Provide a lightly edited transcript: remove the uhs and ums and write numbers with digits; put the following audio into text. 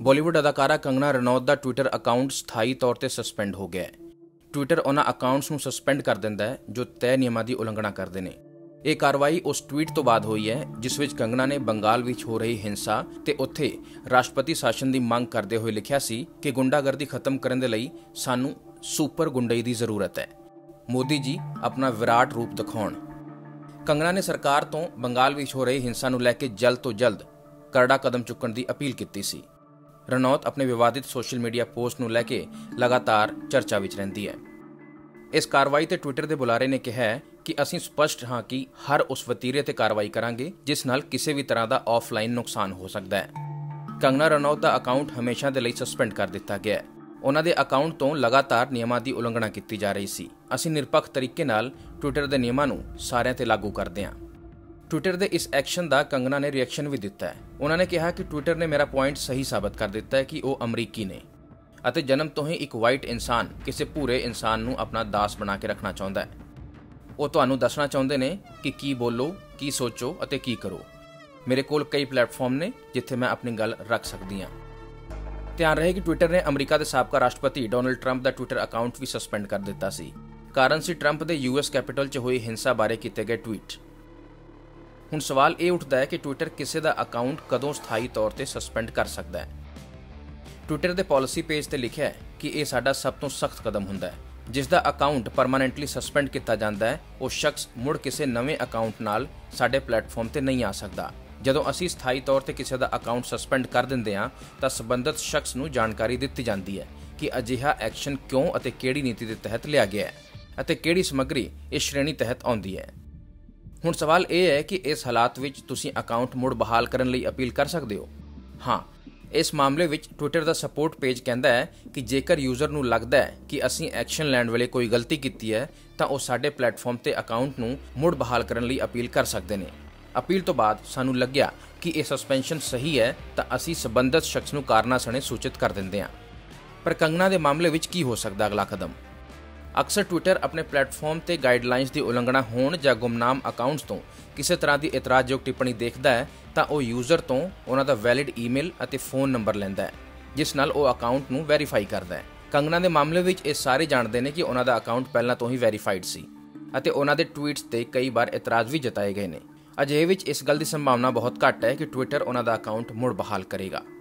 बॉलीवुड अदाकारा कंगना रनौत का Twitter account स्थाई तौर पर सस्पेंड हो गया है। ट्विटर उन्हां अकाउंट्स नूं सस्पेंड कर दिंदा है जो तय नियमां की उलंघना करते हैं। ਇਹ ਕਾਰਵਾਈ ਉਸ ਟਵੀਟ ਤੋਂ ਬਾਅਦ ਹੋਈ ਹੈ ਜਿਸ ਵਿੱਚ ਕੰਗਨਾ ਨੇ ਬੰਗਾਲ ਵਿੱਚ ਹੋ ਰਹੀ ਹਿੰਸਾ ਤੇ ਉੱਥੇ ਰਾਸ਼ਟਰਪਤੀ ਸ਼ਾਸਨ ਦੀ ਮੰਗ ਕਰਦੇ ਹੋਏ ਲਿਖਿਆ ਸੀ ਕਿ ਗੁੰਡਾਗਰਦੀ ਖਤਮ ਕਰਨ ਦੇ ਲਈ ਸਾਨੂੰ ਸੁਪਰ ਗੁੰਡਈ ਦੀ ਜ਼ਰੂਰਤ ਹੈ। ਮੋਦੀ ਜੀ ਆਪਣਾ ਵਿਰਾਟ ਰੂਪ ਦਿਖਾਉਣ। ਕੰਗਨਾ ਨੇ ਸਰਕਾਰ ਤੋਂ ਬੰਗਾਲ ਵਿੱਚ ਹੋ ਰਹੀ ਹਿੰਸਾ ਨੂੰ ਲੈ ਕੇ ਜਲਦ ਤੋਂ ਜਲਦ ਕਰੜਾ ਕਦਮ ਚੁੱਕਣ ਦੀ ਅਪੀਲ ਕੀਤੀ ਸੀ। ਰਣੌਤ ਆਪਣੇ ਵਿਵਾਦਿਤ ਸੋਸ਼ਲ ਮੀਡੀਆ ਪੋਸਟ ਨੂੰ ਲੈ ਕੇ ਲਗਾਤਾਰ ਚਰਚਾ ਵਿੱਚ ਰਹਿੰਦੀ ਹੈ। ਇਸ ਕਾਰਵਾਈ ਤੇ ਟਵਿੱਟਰ ਦੇ ਬੁਲਾਰੇ ਨੇ ਕਿਹਾ ਕਿ ਅਸੀਂ ਸਪਸ਼ਟ ਹਾਂ ਕਿ ਹਰ ਉਸ ਵਤੀਰੇ ਤੇ ਕਾਰਵਾਈ ਕਰਾਂਗੇ ਜਿਸ ਨਾਲ ਕਿਸੇ ਵੀ ਤਰ੍ਹਾਂ ਦਾ ਆਫਲਾਈਨ ਨੁਕਸਾਨ ਹੋ ਸਕਦਾ ਹੈ। ਕੰਗਨਾ ਰਣੌਤ ਦਾ ਅਕਾਊਂਟ ਹਮੇਸ਼ਾ ਦੇ ਲਈ ਸਸਪੈਂਡ ਕਰ ਦਿੱਤਾ ਗਿਆ ਹੈ। ਉਹਨਾਂ ਦੇ ਅਕਾਊਂਟ ਤੋਂ ਲਗਾਤਾਰ ਨਿਯਮਾਂ ਦੀ ਉਲੰਘਣਾ ਕੀਤੀ ਜਾ ਰਹੀ ਸੀ। ਅਸੀਂ ਨਿਰਪੱਖ ਤਰੀਕੇ ਨਾਲ ਟਵਿੱਟਰ ਦੇ ਨਿਯਮਾਂ ਨੂੰ ਸਾਰਿਆਂ ਤੇ ਲਾਗੂ ਕਰਦੇ ਹਾਂ। ਟਵਿੱਟਰ ਦੇ ਇਸ ਐਕਸ਼ਨ ਦਾ ਕੰਗਨਾ ਨੇ ਰਿਐਕਸ਼ਨ ਵੀ ਦਿੱਤਾ ਹੈ। ਉਹਨਾਂ ਨੇ ਕਿਹਾ ਕਿ ਟਵਿੱਟਰ ਨੇ ਮੇਰਾ ਪੁਆਇੰਟ ਸਹੀ ਸਾਬਤ ਕਰ ਦਿੱਤਾ ਹੈ ਕਿ ਉਹ ਅਮਰੀਕੀ ਨੇ ਅਤੇ ਜਨਮ ਤੋਂ ਹੀ ਇੱਕ ਵਾਈਟ ਇਨਸਾਨ ਕਿਸੇ ਭੂਰੇ ਇਨਸਾਨ ਨੂੰ ਆਪਣਾ ਦਾਸ ਬਣਾ ਕੇ ਰੱਖਣਾ ਚਾਹੁੰਦਾ ਹੈ। ਉਹ ਤੁਹਾਨੂੰ ਦੱਸਣਾ ਚਾਹੁੰਦੇ ਨੇ ਕਿ ਕੀ ਬੋਲੋ, ਕੀ ਸੋਚੋ ਅਤੇ ਕੀ ਕਰੋ। ਮੇਰੇ ਕੋਲ ਕਈ ਪਲੇਟਫਾਰਮ ਨੇ ਜਿੱਥੇ ਮੈਂ ਆਪਣੀ ਗੱਲ ਰੱਖ ਸਕਦੀ ਹਾਂ। ਧਿਆਨ ਰਹੇ ਕਿ ਟਵਿੱਟਰ ਨੇ ਅਮਰੀਕਾ ਦੇ ਸਾਬਕਾ ਰਾਸ਼ਟਰਪਤੀ ਡੋਨਲਡ ਟਰੰਪ ਦਾ ਟਵਿੱਟਰ ਅਕਾਊਂਟ ਵੀ ਸਸਪੈਂਡ ਕਰ ਦਿੱਤਾ ਸੀ। ਕਾਰਨ ਸੀ ਟਰੰਪ ਦੇ ਯੂਐਸ ਕੈਪੀਟਲ 'ਚ ਹੋਈ ਹਿੰਸਾ ਬਾਰੇ ਕੀਤੇ ਗਏ ਟਵੀਟ। ਹੁਣ ਸਵਾਲ ਇਹ ਉੱਠਦਾ ਹੈ ਕਿ ਟਵਿੱਟਰ ਕਿਸੇ ਦਾ ਅਕਾਊਂਟ ਕਦੋਂ ਸਥਾਈ ਤੌਰ ਤੇ ਸਸਪੈਂਡ ਕਰ ਸਕਦਾ ਹੈ। ਟਵਿੱਟਰ ਦੇ ਪਾਲਿਸੀ ਪੇਜ ਤੇ ਲਿਖਿਆ ਹੈ ਕਿ ਇਹ ਸਾਡਾ ਸਭ ਤੋਂ ਸਖਤ ਕਦਮ ਹੁੰਦਾ ਹੈ। ਜਿਸ ਦਾ ਅਕਾਊਂਟ ਪਰਮਾਨੈਂਟਲੀ ਸਸਪੈਂਡ ਕੀਤਾ ਜਾਂਦਾ ਹੈ ਉਹ ਸ਼ਖਸ ਮੁੜ ਕਿਸੇ ਨਵੇਂ ਅਕਾਊਂਟ ਨਾਲ ਸਾਡੇ ਪਲੇਟਫਾਰਮ ਤੇ ਨਹੀਂ ਆ ਸਕਦਾ। ਜਦੋਂ ਅਸੀਂ ਸਥਾਈ ਤੌਰ ਤੇ ਕਿਸੇ ਦਾ ਅਕਾਊਂਟ ਸਸਪੈਂਡ ਕਰ ਦਿੰਦੇ ਹਾਂ ਤਾਂ ਸੰਬੰਧਿਤ ਸ਼ਖਸ ਨੂੰ ਜਾਣਕਾਰੀ ਦਿੱਤੀ ਜਾਂਦੀ ਹੈ ਕਿ ਅਜਿਹਾ ਐਕਸ਼ਨ ਕਿਉਂ ਅਤੇ ਕਿਹੜੀ ਨੀਤੀ ਦੇ ਤਹਿਤ ਲਿਆ ਗਿਆ ਹੈ ਅਤੇ ਕਿਹੜੀ ਸਮੱਗਰੀ ਇਸ ਸ਼੍ਰੇਣੀ ਤਹਿਤ ਆਉਂਦੀ ਹੈ। ਹੁਣ ਸਵਾਲ ਇਹ ਹੈ ਕਿ ਇਸ ਹਾਲਾਤ ਵਿੱਚ ਤੁਸੀਂ ਅਕਾਊਂਟ ਮੁੜ ਬਹਾਲ ਕਰਨ ਲਈ ਅਪੀਲ ਕਰ ਸਕਦੇ ਹੋ। ਹਾਂ, ਇਸ ਮਾਮਲੇ ਵਿੱਚ ਟਵਿੱਟਰ ਦਾ ਸਪੋਰਟ ਪੇਜ ਕਹਿੰਦਾ ਹੈ ਕਿ ਜੇਕਰ ਯੂਜ਼ਰ ਨੂੰ ਲੱਗਦਾ ਹੈ ਕਿ ਅਸੀਂ ਐਕਸ਼ਨ ਲੈਣ ਵੇਲੇ ਕੋਈ ਗਲਤੀ ਕੀਤੀ ਹੈ ਤਾਂ ਉਹ ਸਾਡੇ ਪਲੇਟਫਾਰਮ ਤੇ ਅਕਾਊਂਟ ਨੂੰ ਮੁੜ ਬਹਾਲ ਕਰਨ ਲਈ ਅਪੀਲ ਕਰ ਸਕਦੇ ਨੇ। ਅਪੀਲ ਤੋਂ ਬਾਅਦ ਸਾਨੂੰ ਲੱਗਿਆ ਕਿ ਇਹ ਸਸਪੈਂਸ਼ਨ ਸਹੀ ਹੈ ਤਾਂ ਅਸੀਂ ਸੰਬੰਧਿਤ ਸ਼ਖਸ ਨੂੰ ਕਾਰਨਾਂ ਸਣੇ ਸੂਚਿਤ ਕਰ ਦਿੰਦੇ ਹਾਂ। ਪਰ ਕੰਗਨਾ ਦੇ ਮਾਮਲੇ ਵਿੱਚ ਕੀ ਹੋ ਸਕਦਾ ਅਗਲਾ ਕਦਮ? ਅਕਸਰ ਟਵਿੱਟਰ ਆਪਣੇ ਪਲੇਟਫਾਰਮ ਤੇ ਗਾਈਡਲਾਈਨਸ ਦੀ ਉਲੰਘਣਾ ਹੋਣ ਜਾਂ ਗੁੰਮਨਾਮ ਅਕਾਊਂਟਸ ਤੋਂ ਕਿਸੇ ਤਰ੍ਹਾਂ ਦੀ ਇਤਰਾਜ਼ਯੋਗ ਟਿੱਪਣੀ ਦੇਖਦਾ ਹੈ ਤਾਂ ਉਹ ਯੂਜ਼ਰ ਤੋਂ ਉਹਨਾਂ ਦਾ ਵੈਲਿਡ ਈਮੇਲ ਅਤੇ ਫੋਨ ਨੰਬਰ ਲੈਂਦਾ ਹੈ ਜਿਸ ਨਾਲ ਉਹ ਅਕਾਊਂਟ ਨੂੰ ਵੈਰੀਫਾਈ ਕਰਦਾ ਹੈ। ਕੰਗਨਾ ਦੇ ਮਾਮਲੇ ਵਿੱਚ ਇਹ ਸਾਰੇ ਜਾਣਦੇ ਨੇ ਕਿ ਉਹਨਾਂ ਦਾ ਅਕਾਊਂਟ ਪਹਿਲਾਂ ਤੋਂ ਹੀ ਵੈਰੀਫਾਈਡ ਸੀ ਅਤੇ ਉਹਨਾਂ ਦੇ ਟਵੀਟਸ ਤੇ ਕਈ ਵਾਰ ਇਤਰਾਜ਼ ਵੀ ਜਤਾਏ ਗਏ ਨੇ। ਅਜਿਹੇ ਵਿੱਚ ਇਸ ਗੱਲ ਦੀ ਸੰਭਾਵਨਾ ਬਹੁਤ ਘੱਟ ਹੈ ਕਿ ਟਵਿੱਟਰ ਉਹਨਾਂ ਦਾ ਅਕਾਊਂਟ ਮੁੜ ਬਹਾਲ ਕਰੇਗਾ।